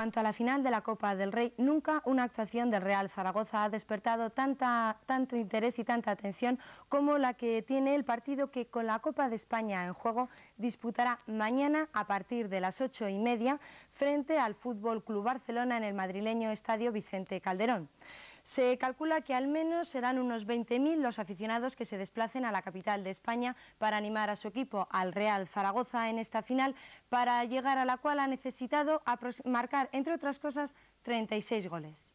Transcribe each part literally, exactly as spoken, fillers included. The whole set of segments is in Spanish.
En cuanto a la final de la Copa del Rey, nunca una actuación del Real Zaragoza ha despertado tanta, tanto interés y tanta atención como la que tiene el partido que, con la Copa de España en juego, disputará mañana a partir de las ocho y media frente al Fútbol Club Barcelona en el madrileño Estadio Vicente Calderón. Se calcula que al menos serán unos veinte mil los aficionados que se desplacen a la capital de España para animar a su equipo, al Real Zaragoza, en esta final, para llegar a la cual ha necesitado marcar, entre otras cosas, treinta y seis goles.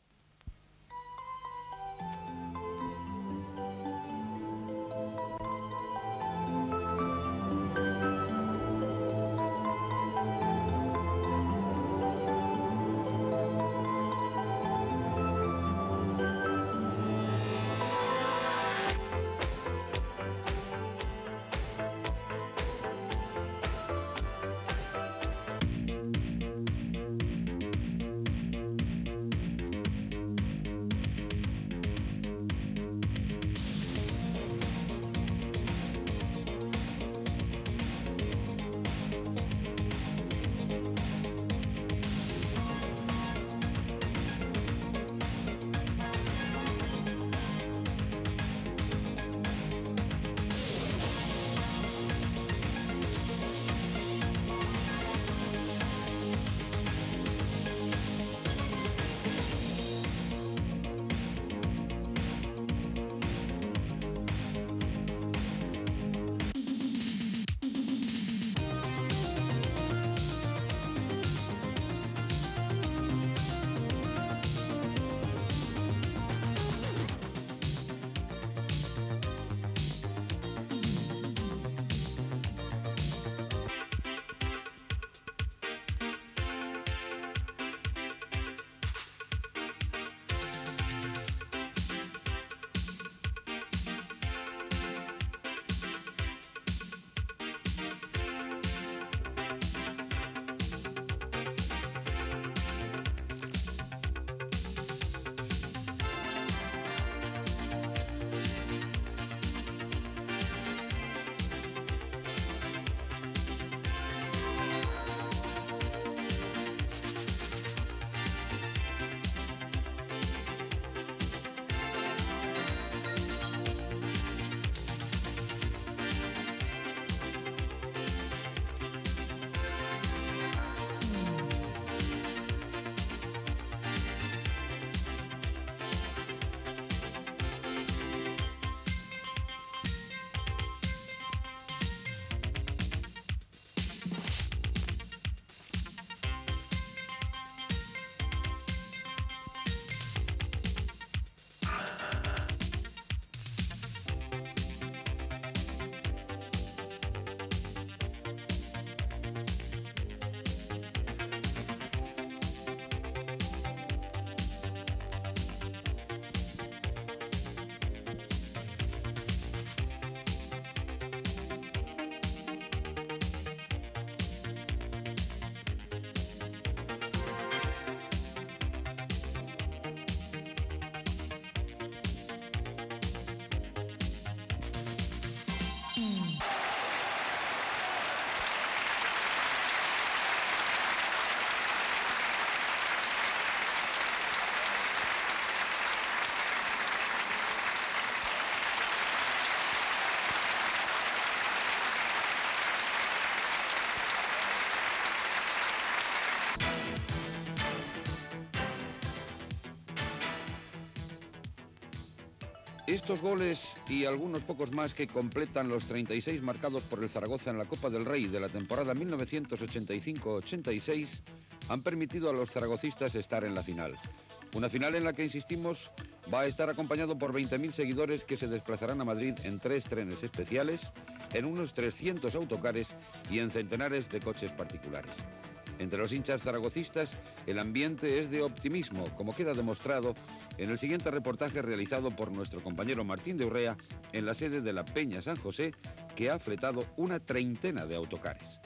Estos goles y algunos pocos más que completan los treinta y seis marcados por el Zaragoza en la Copa del Rey de la temporada mil novecientos ochenta y cinco ochenta y seis han permitido a los zaragocistas estar en la final. Una final en la que, insistimos, va a estar acompañado por veinte mil seguidores que se desplazarán a Madrid en tres trenes especiales, en unos trescientos autocares y en centenares de coches particulares. Entre los hinchas zaragocistas, el ambiente es de optimismo, como queda demostrado en el siguiente reportaje realizado por nuestro compañero Martín de Urrea en la sede de la Peña San José, que ha fletado una treintena de autocares.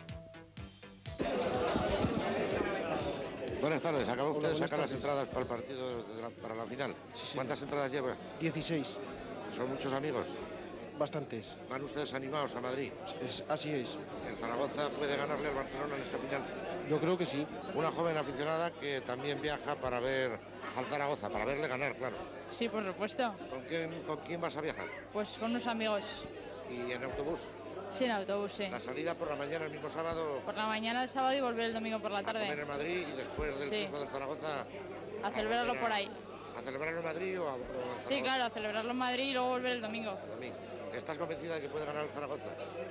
Buenas tardes, acaba usted de sacar las entradas para el partido, de la, para la final. Sí, sí. ¿Cuántas entradas lleva? dieciséis. ¿Son muchos amigos? bastantes. ¿Van ustedes animados a Madrid? Es, así es. ¿El Zaragoza puede ganarle al Barcelona en esta final? Yo creo que sí. Una joven aficionada que también viaja para ver al Zaragoza, para verle ganar, claro. Sí, por supuesto. ¿Con quién, con quién vas a viajar? Pues con unos amigos. ¿Y en autobús? Sí, en autobús, sí. La salida por la mañana el mismo sábado. Por la mañana del sábado y volver el domingo por la tarde. A comer en Madrid y después del Sí. triunfo del Zaragoza. A celebrarlo a- por ahí. ¿A celebrarlo en Madrid o a, o a Sí, Zaragoza? claro, a celebrarlo en Madrid y luego volver el domingo. Domingo. ¿Estás convencida de que puede ganar el Zaragoza?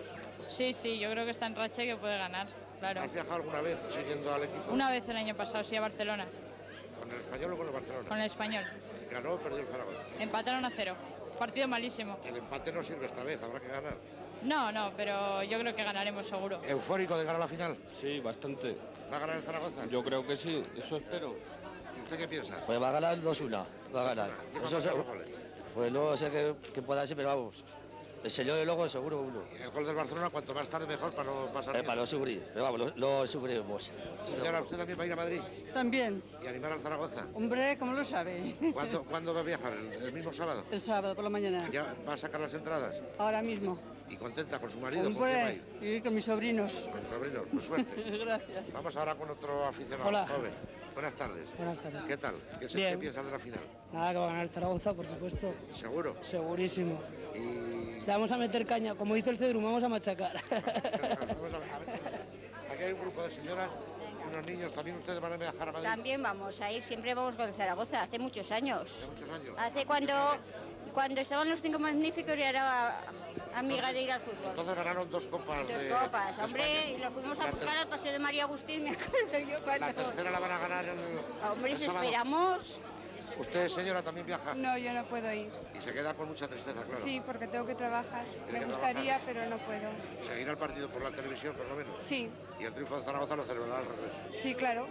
Sí, sí, yo creo que está en racha y que puede ganar, claro. ¿Has viajado alguna vez siguiendo al equipo? Una vez el año pasado, sí, a Barcelona, ¿Con el Español o con el Barcelona? con el Español. ¿Ganó o perdió el Zaragoza? Empataron a cero. Partido malísimo. El empate no sirve esta vez, habrá que ganar. No, no, pero yo creo que ganaremos seguro. ¿Eufórico de ganar la final? Sí, bastante. ¿Va a ganar el Zaragoza? Yo creo que sí, eso espero. ¿Y usted qué piensa? Pues va a ganar dos uno, va a ganar. ¿Quién va a Eso marcar seguro. los goles? Pues no sé qué, qué pueda ser, pero vamos. El señor de luego seguro uno. El gol del Barcelona, cuanto más tarde mejor para no pasar Eh, miedo. para no sufrir, pero vamos, lo, lo sufriremos. Señora, ¿usted también va a ir a Madrid También. y animar al Zaragoza? Hombre, ¿cómo lo sabe? ¿Cuándo, ¿cuándo va a viajar? ¿El, el mismo sábado? El sábado por la mañana. ¿Ya va a sacar las entradas? Ahora mismo. ¿Y contenta con su marido? ¿Con quién va a Hombre, ir? y con mis sobrinos. Con su sobrino. Pues suerte. Gracias. Vamos ahora con otro aficionado Hola. joven. Buenas tardes. Buenas tardes. ¿Qué tal? ¿Qué, se- Bien. ¿Qué piensas de la final? Nada, que va a ganar Zaragoza, por supuesto. ¿Seguro? Segurísimo. Y... Le vamos a meter caña. Como dice el Cedrum, vamos a machacar. Vamos a ver, a ver. Aquí hay un grupo de señoras y unos niños. ¿También ustedes van a viajar a Madrid? También vamos a ir, siempre vamos con Zaragoza, hace muchos años. Hace muchos años. Hace cuando, cuando estaban los cinco magníficos y era amiga de ir al fútbol. Entonces ganaron dos copas Dos de copas, de hombre, España. y los fuimos a La buscar ter- al paseo de María Agustín, me acuerdo yo cuando... La tercera la van a ganar el, Hombre, el si sábado. esperamos... ¿Usted, señora, también viaja? No, yo no puedo ir. Y se queda con mucha tristeza, claro. Sí, porque tengo que trabajar. Tiene Me que gustaría, trabajar. pero no puedo. Seguirá el partido por la televisión, por lo menos. Sí, Y el triunfo de Zaragoza lo celebrará al regreso. sí, claro.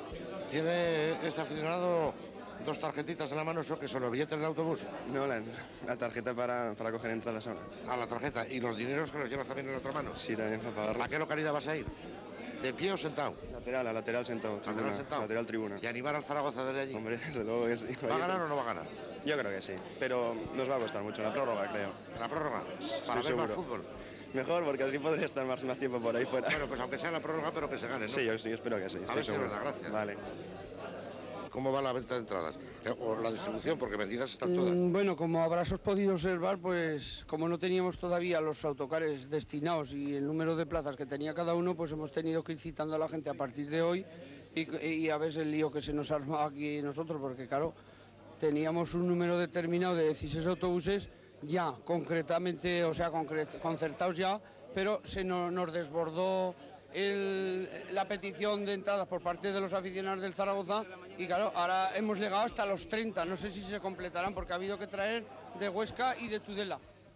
Tiene este aficionado dos tarjetitas en la mano, ¿eso que son los billetes del autobús? No, la, la tarjeta para, para coger entradas ahora. A la tarjeta. ¿Y los dineros que los llevas también en la otra mano? Sí, también para pagarlo. ¿A qué localidad vas a ir? ¿De pie o sentado? Lateral, a lateral sentado. Lateral tribuna, sentado. Lateral tribuna. ¿Y animar al Zaragoza desde allí? Hombre, desde luego que sí. ¿Va a ganar o no va a ganar? Yo creo que sí, pero nos va a costar mucho la prórroga, creo. ¿En la prórroga? Para Estoy ver más seguro. fútbol. Mejor, porque así podré estar más, más tiempo por ahí fuera. Bueno, pues aunque sea la prórroga, pero que se gane, ¿no? Sí, yo sí, espero que sí. A estoy ver si es seguro. verdad, gracias. Vale. ¿Cómo va la venta de entradas? Eh, O la distribución, porque vendidas están todas. Mm, Bueno, como habrás podido observar, pues como no teníamos todavía los autocares destinados y el número de plazas que tenía cada uno, pues hemos tenido que ir citando a la gente a partir de hoy y, y a ver el lío que se nos ha armado aquí nosotros, porque claro, teníamos un número determinado de dieciséis autobuses ya concretamente, o sea, concret- concertados ya, pero se no- nos desbordó el- la petición de entradas por parte de los aficionados del Zaragoza y claro, ahora hemos llegado hasta los treinta, no sé si se completarán porque ha habido que traer de Huesca y de Tudela.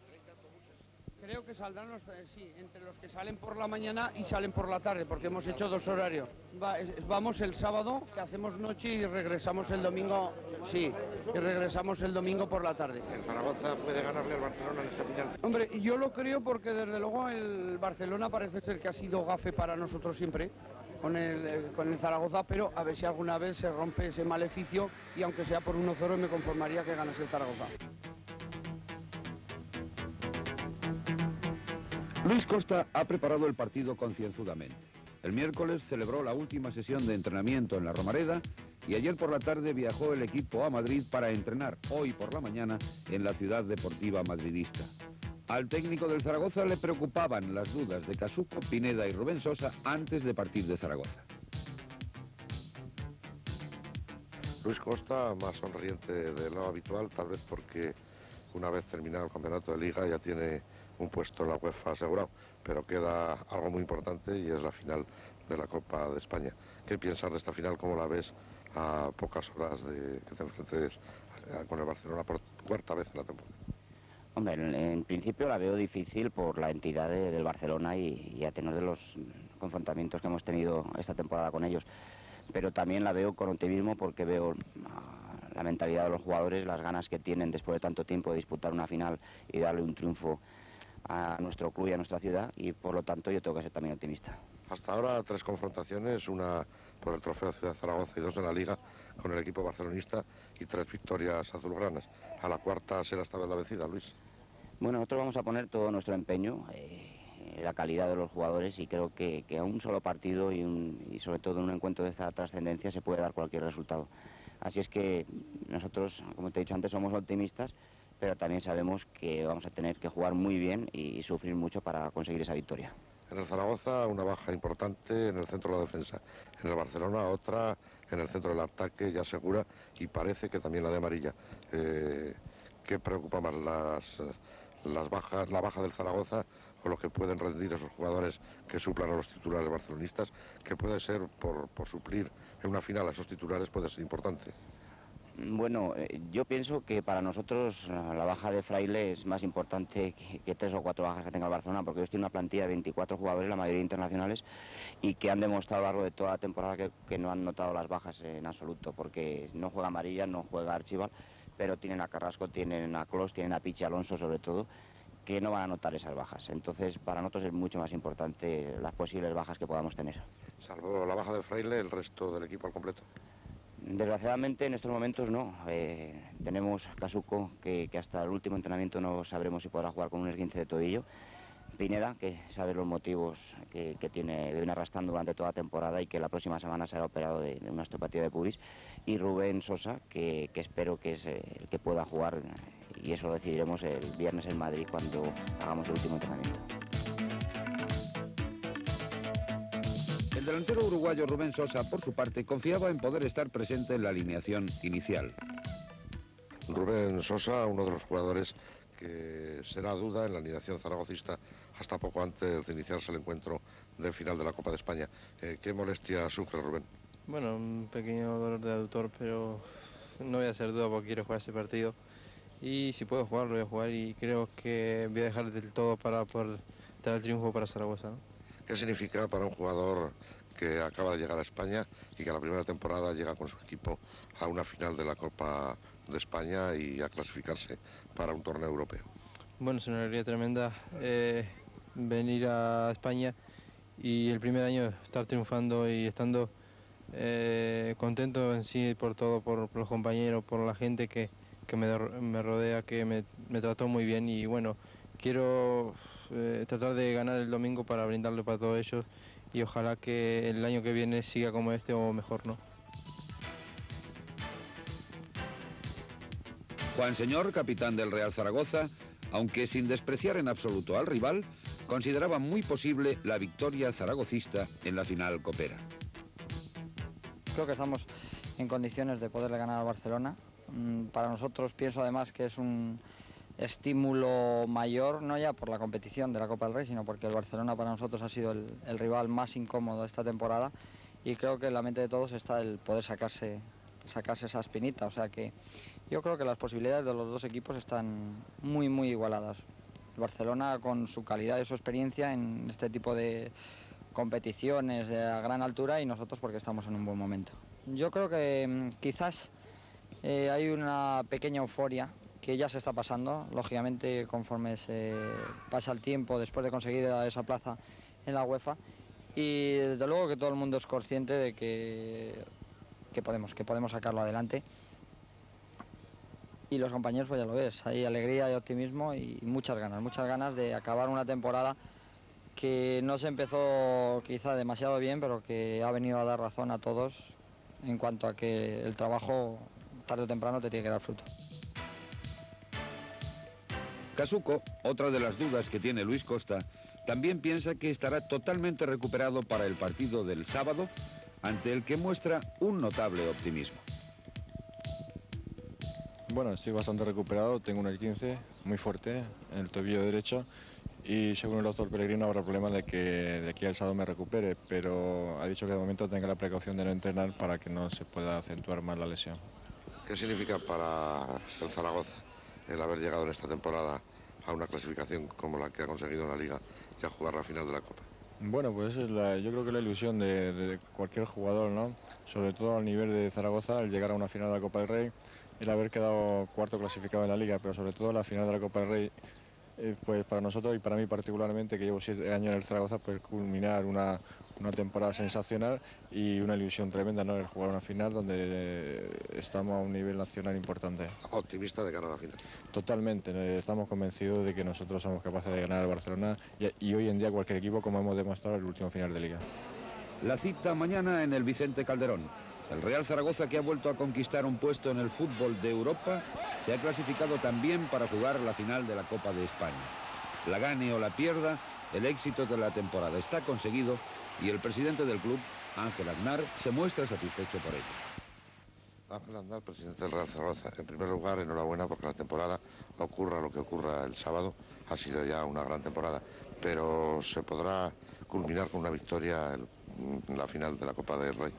Creo que saldrán los, eh, sí, entre los que salen por la mañana y salen por la tarde, porque hemos hecho dos horarios. Va- es- vamos el sábado, que hacemos noche y regresamos el domingo, sí, y regresamos el domingo por la tarde. ¿El Zaragoza puede ganarle al Barcelona en esta final? Hombre, yo lo creo porque desde luego el Barcelona parece ser que ha sido gafe para nosotros siempre con el, eh, con el Zaragoza, pero a ver si alguna vez se rompe ese maleficio y aunque sea por uno cero me conformaría que ganase el Zaragoza. Luis Costa ha preparado el partido concienzudamente. El miércoles celebró la última sesión de entrenamiento en la Romareda y ayer por la tarde viajó el equipo a Madrid para entrenar hoy por la mañana en la ciudad deportiva madridista. Al técnico del Zaragoza le preocupaban las dudas de Casuco, Pineda y Rubén Sosa antes de partir de Zaragoza. Luis Costa, más sonriente de lo habitual, tal vez porque una vez terminado el campeonato de Liga ya tiene un puesto en la UEFA asegurado, pero queda algo muy importante y es la final de la Copa de España. ¿Qué piensas de esta final? ¿Cómo la ves a pocas horas de que te enfrentes con el Barcelona por cuarta vez en la temporada? Hombre, en, en principio la veo difícil por la entidad de- del Barcelona y, y a tenor de los confrontamientos que hemos tenido esta temporada con ellos. Pero también la veo con optimismo porque veo ah, la mentalidad de los jugadores, las ganas que tienen después de tanto tiempo de disputar una final y darle un triunfo a nuestro club y a nuestra ciudad, y por lo tanto yo tengo que ser también optimista. Hasta ahora tres confrontaciones, una por el trofeo Ciudad Zaragoza y dos en la Liga con el equipo barcelonista y tres victorias azulgranas. A la cuarta será esta vez la vencida, Luis. Bueno, nosotros vamos a poner todo nuestro empeño, eh, la calidad de los jugadores, y creo que, que a un solo partido y, un, y sobre todo en un encuentro de esta trascendencia se puede dar cualquier resultado. Así es que nosotros, como te he dicho antes, somos optimistas, pero también sabemos que vamos a tener que jugar muy bien y, y sufrir mucho para conseguir esa victoria. En el Zaragoza una baja importante en el centro de la defensa, en el Barcelona otra en el centro del ataque ya segura, y parece que también la de amarilla. Eh, ¿Qué preocupa más, las, las bajas, la baja del Zaragoza o lo que pueden rendir esos jugadores que suplan a los titulares barcelonistas, que puede ser por, por suplir en una final a esos titulares puede ser importante? Bueno, eh, yo pienso que para nosotros la baja de Fraile es más importante que, que tres o cuatro bajas que tenga el Barcelona, porque ellos tienen una plantilla de veinticuatro jugadores, la mayoría internacionales, y que han demostrado a lo largo de toda la temporada que, que no han notado las bajas en absoluto, porque no juega Amarilla, no juega Archibald, pero tienen a Carrasco, tienen a Clos, tienen a Pichi Alonso sobre todo, que no van a notar esas bajas. Entonces, para nosotros es mucho más importante las posibles bajas que podamos tener. Salvo la baja de Fraile, el resto del equipo al completo. Desgraciadamente en estos momentos no. Eh, tenemos Casuco, que, que hasta el último entrenamiento no sabremos si podrá jugar con un esguince de tobillo. Pineda, que sabe los motivos que, que tiene, viene arrastrando durante toda la temporada y que la próxima semana será operado de, de una osteopatía de pubis. Y Rubén Sosa, que, que espero que es el que pueda jugar, y eso lo decidiremos el viernes en Madrid cuando hagamos el último entrenamiento. El delantero uruguayo Rubén Sosa, por su parte, confiaba en poder estar presente en la alineación inicial. Rubén Sosa, uno de los jugadores que será duda en la alineación zaragocista hasta poco antes de iniciarse el encuentro de final de la Copa de España. Eh, ¿Qué molestia sufre Rubén? Bueno, un pequeño dolor de aductor, pero no voy a hacer duda porque quiero jugar ese partido. Y si puedo jugar, lo voy a jugar, y creo que voy a dejar del todo para poder traer el triunfo para Zaragoza, ¿no? ¿Qué significa para un jugador que acaba de llegar a España y que la primera temporada llega con su equipo a una final de la Copa de España y a clasificarse para un torneo europeo? Bueno, es una alegría tremenda eh, venir a España y el primer año estar triunfando y estando eh, contento en sí por todo, por, por los compañeros, por la gente que, que me, me rodea, que me, me trató muy bien, y bueno, quiero eh, tratar de ganar el domingo para brindarle para todos ellos, y ojalá que el año que viene siga como este o mejor, ¿no? Juan Señor, capitán del Real Zaragoza, aunque sin despreciar en absoluto al rival, consideraba muy posible la victoria zaragocista en la final copera. Creo que estamos en condiciones de poderle ganar al Barcelona. Para nosotros pienso además que es un estímulo mayor, no ya por la competición de la Copa del Rey, sino porque el Barcelona para nosotros ha sido el, el rival más incómodo de esta temporada, y creo que en la mente de todos está el poder sacarse, sacarse esa espinita. O sea que yo creo que las posibilidades de los dos equipos están muy muy igualadas. El Barcelona con su calidad y su experiencia en este tipo de competiciones de a gran altura, y nosotros porque estamos en un buen momento. Yo creo que mmm, quizás eh, hay una pequeña euforia que ya se está pasando, lógicamente conforme se pasa el tiempo después de conseguir esa plaza en la UEFA, y desde luego que todo el mundo es consciente de que, que, podemos, que podemos sacarlo adelante, y los compañeros pues ya lo ves, hay alegría y optimismo y muchas ganas, muchas ganas de acabar una temporada que no se empezó quizá demasiado bien, pero que ha venido a dar razón a todos en cuanto a que el trabajo tarde o temprano te tiene que dar fruto. Casuco, otra de las dudas que tiene Luis Costa, también piensa que estará totalmente recuperado para el partido del sábado, ante el que muestra un notable optimismo. Bueno, estoy bastante recuperado, tengo un esguince muy fuerte en el tobillo derecho, y según el doctor Pellegrino habrá problema de que de aquí al sábado me recupere, pero ha dicho que de momento tenga la precaución de no entrenar para que no se pueda acentuar más la lesión. ¿Qué significa para el Zaragoza el haber llegado en esta temporada a una clasificación como la que ha conseguido en la Liga y a jugar la final de la Copa? Bueno, pues es la, yo creo que la ilusión de, de cualquier jugador, ¿no? Sobre todo al nivel de Zaragoza, el llegar a una final de la Copa del Rey, el haber quedado cuarto clasificado en la Liga, pero sobre todo la final de la Copa del Rey, Eh, pues para nosotros y para mí particularmente, que llevo siete años en el Zaragoza, pues culminar una, una temporada sensacional y una ilusión tremenda, ¿no? El jugar una final donde estamos a un nivel nacional importante. ¿Optimista de cara a la final? Totalmente, eh, estamos convencidos de que nosotros somos capaces de ganar al Barcelona y, y hoy en día cualquier equipo, como hemos demostrado en el último final de Liga. La cita mañana en el Vicente Calderón. El Real Zaragoza, que ha vuelto a conquistar un puesto en el fútbol de Europa, se ha clasificado también para jugar la final de la Copa de España. La gane o la pierda, el éxito de la temporada está conseguido y el presidente del club, Ángel Aznar, se muestra satisfecho por ello. Ángel Aznar, presidente del Real Zaragoza. En primer lugar, enhorabuena porque la temporada, ocurra lo que ocurra el sábado, ha sido ya una gran temporada, pero se podrá culminar con una victoria en la final de la Copa del Rey.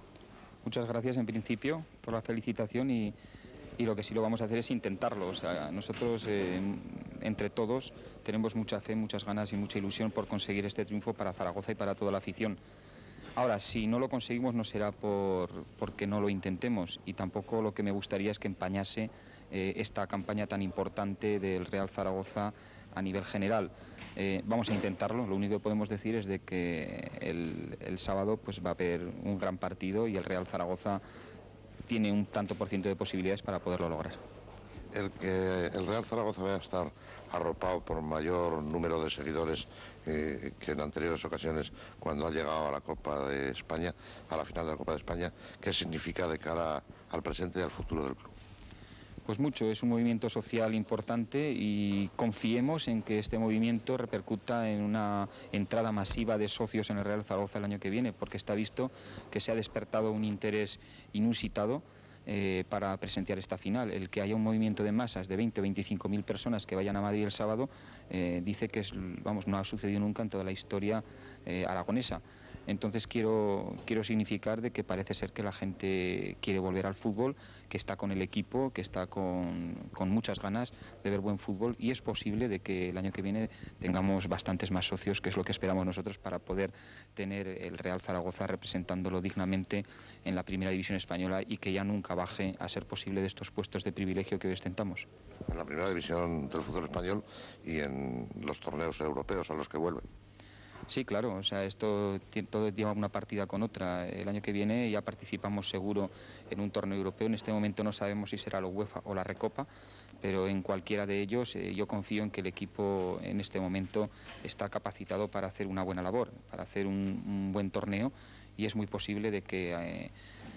Muchas gracias en principio por la felicitación y, y lo que sí lo vamos a hacer es intentarlo. O sea, nosotros eh, entre todos tenemos mucha fe, muchas ganas y mucha ilusión por conseguir este triunfo para Zaragoza y para toda la afición. Ahora, si no lo conseguimos no será por porque no lo intentemos y tampoco lo que me gustaría es que empañase eh, esta campaña tan importante del Real Zaragoza a nivel general. Eh, vamos a intentarlo, lo único que podemos decir es de que el, el sábado pues va a haber un gran partido y el Real Zaragoza tiene un tanto por ciento de posibilidades para poderlo lograr. El que el Real Zaragoza vaya a estar arropado por mayor número de seguidores eh, que en anteriores ocasiones cuando ha llegado a la Copa de España, a la final de la Copa de España, ¿qué significa de cara al presente y al futuro del club? Pues mucho, es un movimiento social importante y confiemos en que este movimiento repercuta en una entrada masiva de socios en el Real Zaragoza el año que viene, porque está visto que se ha despertado un interés inusitado eh, para presenciar esta final. El que haya un movimiento de masas de veinte o veinticinco mil personas que vayan a Madrid el sábado eh, dice que es, vamos, no ha sucedido nunca en toda la historia eh, aragonesa. Entonces quiero, quiero significar de que parece ser que la gente quiere volver al fútbol, que está con el equipo, que está con, con muchas ganas de ver buen fútbol y es posible de que el año que viene tengamos bastantes más socios, que es lo que esperamos nosotros para poder tener el Real Zaragoza representándolo dignamente en la primera división española y que ya nunca baje a ser posible de estos puestos de privilegio que hoy ostentamos. En la primera división del fútbol español y en los torneos europeos a los que vuelven. Sí, claro, o sea, esto todo lleva una partida con otra. El año que viene ya participamos seguro en un torneo europeo. En este momento no sabemos si será la UEFA o la Recopa, pero en cualquiera de ellos eh, yo confío en que el equipo en este momento está capacitado para hacer una buena labor, para hacer un, un buen torneo y es muy posible de que... Eh,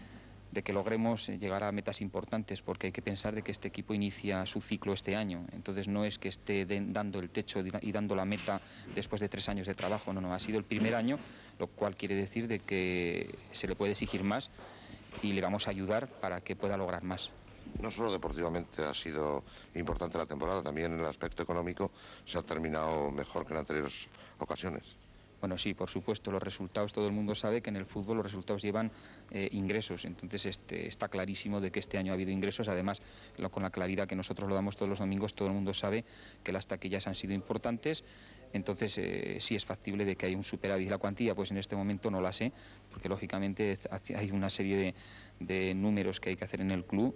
de que logremos llegar a metas importantes, porque hay que pensar de que este equipo inicia su ciclo este año, entonces no es que esté de, dando el techo y dando la meta después de tres años de trabajo, no, no, ha sido el primer año, lo cual quiere decir de que se le puede exigir más y le vamos a ayudar para que pueda lograr más. No solo deportivamente ha sido importante la temporada, también en el aspecto económico se ha terminado mejor que en anteriores ocasiones. Bueno, sí, por supuesto, los resultados, todo el mundo sabe que en el fútbol los resultados llevan eh, ingresos, entonces este, está clarísimo de que este año ha habido ingresos, además lo, con la claridad que nosotros lo damos todos los domingos, todo el mundo sabe que las taquillas han sido importantes, entonces eh, sí es factible de que haya un superávit. La cuantía, pues en este momento no la sé, porque lógicamente hay una serie de, de números que hay que hacer en el club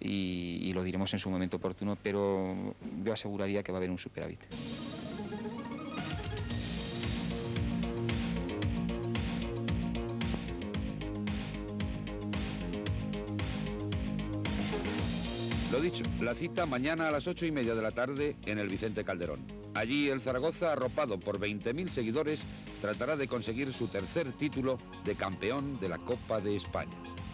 y, y lo diremos en su momento oportuno, pero yo aseguraría que va a haber un superávit. Lo dicho, la cita mañana a las ocho y media de la tarde en el Vicente Calderón. Allí el Zaragoza, arropado por veinte mil seguidores, tratará de conseguir su tercer título de campeón de la Copa de España.